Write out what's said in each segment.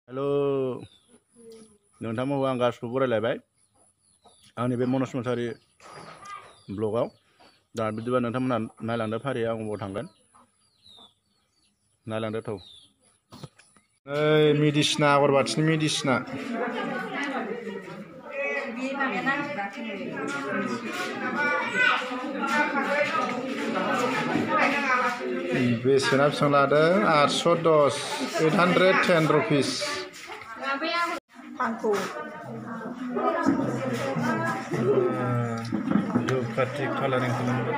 hello नोंथांमोनखौ आं गासिबो बरायलायबाय आंनि बे मनज मुसाहारि ब्लगाव दा बिदिबा नोंथांमोना नायलांदो फारियै आं बबाव थांगोन नायलांदो थौ मेडिसिना अगरबातिनि मेडिसिना बेसेना बेसेबां लादों 810 810 रुपिस धुपकाथि कालारिं खालामदो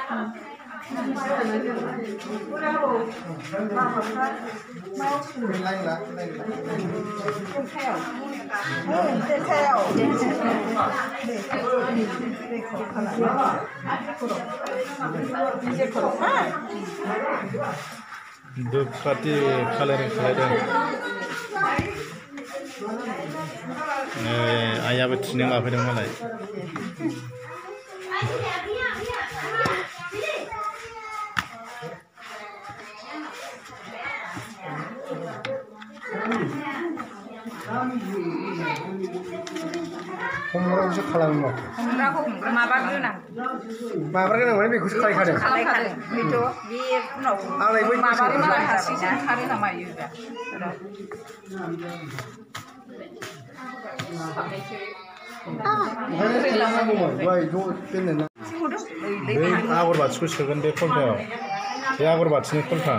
धुपकाथि कालारिं खालामदों आइयाबो थिनो लाफैदों मालाय हमग्राखौसो खालामो हमग्राखौ माबाग्रोनां माने बेखौसो खालायखादों बेथ' बे उनाव आंलाय बै माबाग्रोनां हारसिंसो खारो नामा इयो आगरबाथिखौ सोगोन बे खलथायाव बे आगरबाथिनि खलथा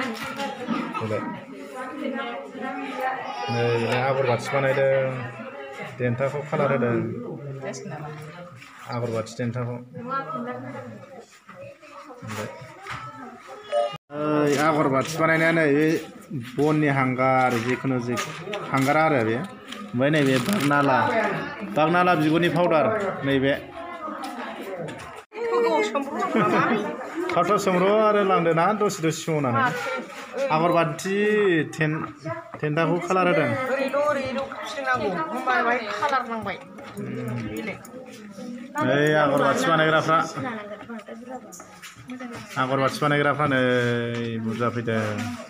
नै आगरबाथि बानायदों देन्थाखौ कालार होदों आगरबाथि देन्थाखौ आगरबाथि बानायनाया नै बे बननि हांगार जिखुनु हांगारा आरो बे ओमफ्राय नैबे बागनाला बिगुरनि पाउडार नैबे थाब सोमब्र' आरो लांदो ना दसे संनानै आगरबाथि थेन्थाखौ कालार होदों नै आगरबाथि बानायग्राफ्रा नै बुरजा फैदों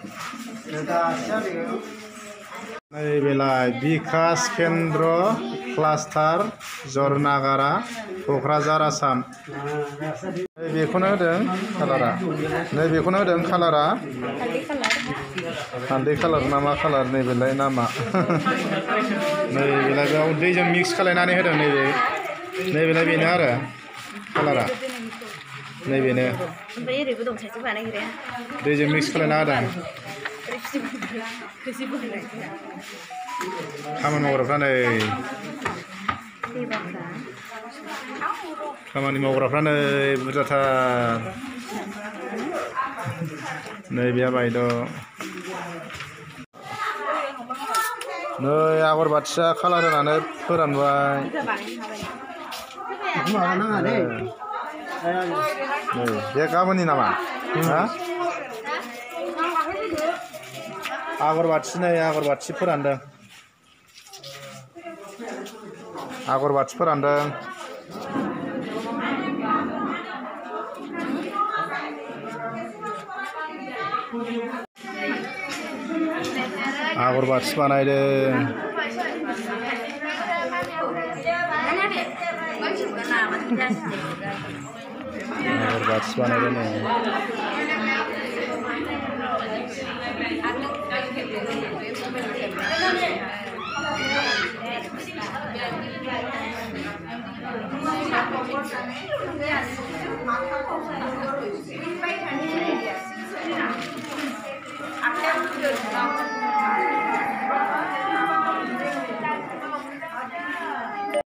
नैबेलाय बिकास केन्द्र क्लास्टार जरनागारा क'क्राझार आसाम बेखौनो होदों कालारा नैबेखौनो होदों कालारा हालदै कालार ना मा कालार नैबेलाय नामा नैबेलाय बेयाव दैजों मिक्स खालायनानै होदों नैबेलाय बेनो आरो कालारा नैबेनो दैजों मिक्स खालायना होदों खामानि मावग्राफ्रा नै बुरजाथार नै बे बायद' नै आगरबाथिया कालार होनानै फोरानबाय बे गाबोननि नामा आगरबाथि फोरानदों आगरबाथि बानायदों